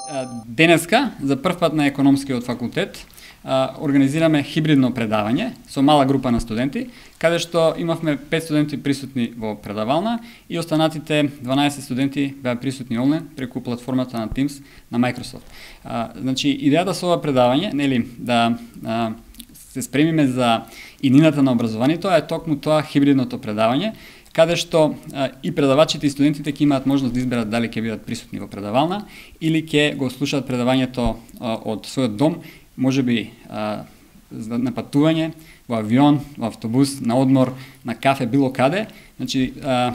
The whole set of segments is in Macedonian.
Денеска, за прв пат на економскиот факултет, организираме хибридно предавање со мала група на студенти, каде што имавме 5 студенти присутни во предавална и останатите 12 студенти беа присутни онлайн преку платформата на Teams на Microsoft. Значи, идејата со ова предавање, нели, да се спремиме за иднината на образованието, е токму тоа хибридното предавање, каде што и предавачите и студентите ќе имаат можност да изберат дали ќе бидат присутни во предавална или ќе го слушаат предавањето од својот дом, можеби на патување, во авион, во автобус, на одмор, на кафе, било каде. Значи,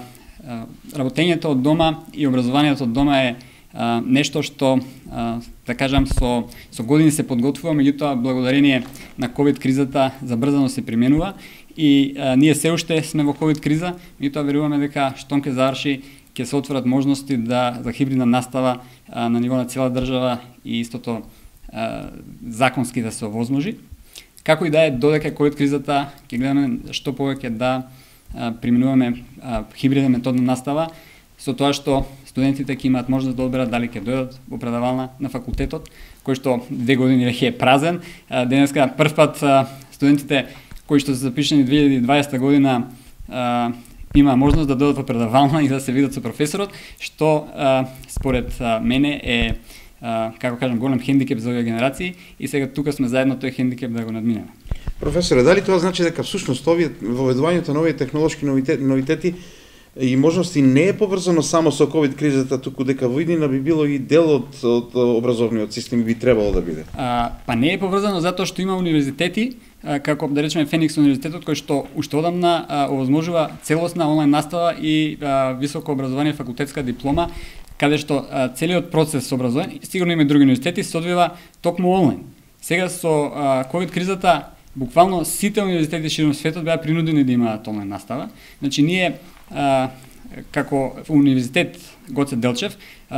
работењето од дома и образованието од дома е нешто што, да кажам, со години се подготвува, меѓутоа благодарение на ковид кризата забрзано се применува и ние се уште сме во ковид криза, меѓутоа веруваме дека штом ќе заврши ќе се отворат можности за хибридна настава на ниво на цела држава и истото законски да се овозможи. Како и да е, додека ковид кризата ќе гледаме што повеќе да применуваме хибридна методна настава, со тоа што студентите ќе имаат можност да одберат дали ќе дојдат во предавална на факултетот, кој што 2 години веќе е празен. Денеска прв пат студентите кои што се запишани 2020 година има можност да дојдат во предавална и да се видат со професорот, што според мене е, како кажам, голем хендикеп за овие генерации и сега тука сме заедно тој хендикеп да го надминеме. Професоре, дали тоа значи дека всушност воведувањето на овие технолошки новитети и можности не е поврзано само со ковид кризата, туку дека во иднина би било и дел од образовниот систем би требало да биде? Па не е поврзано затоа што има универзитети, како да речеме Феникс универзитетот, кој што уште одамна овозможува целосна онлайн настава и високо образование, факултетска диплома, каде што целиот процес со образование, сигурно има и други универзитети, се одвива токму онлайн. Сега со ковид кризата буквално сите универзитети широм светот беа принудени да имаат онлайн настава. Значи ние како универзитет Гоце Делчев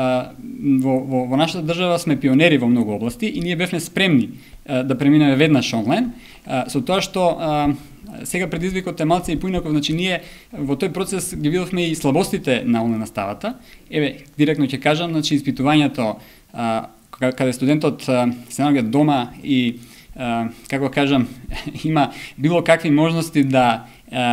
во нашата држава сме пионери во многу области и ние бевме спремни да преминеме веднаш онлайн, со тоа што сега предизвикот е малце и поинаков, значи ние во тој процес ги видовме и слабостите на онлайн наставата. Еве, директно ќе кажам, значи испитувањето каде студентот се наоѓа дома и како кажам има било какви можности да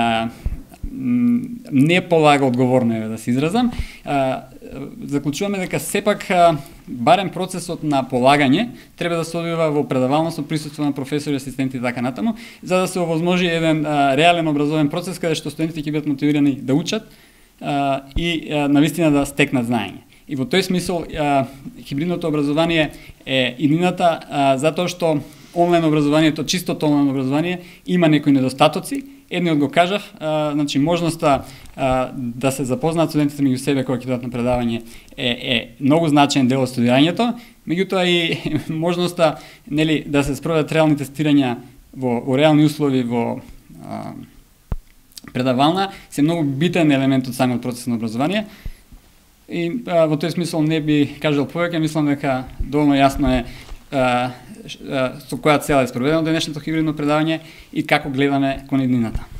не полага одговорно, да се изразам, заклучуваме дека сепак барем процесот на полагање треба да се одвива во предавална со присуство на професори, асистенти и така натаму, за да се овозможи еден реален образовен процес каде што студентите ќе бидат мотивирани да учат и навистина да стекнат знаење. И во тој смисол хибридното образование е иднината, затоа што онлайн образованието, чистото онлайн образование има некои недостатоци. Едниот го кажав, значи можноста да се запознаат студентите меѓу себе кога ќе дадат на предавање е многу значаен дел од студирањето, меѓутоа и можноста, нели, да се спроведат реални тестирања во реални услови во предавална се многу битен елемент од самиот процес на образование. И во тој смисол не би кажал повеќе, мислам дека доволно јасно е со која цел е спроведено денешното хибридно предавање и како гледаме кон иднината.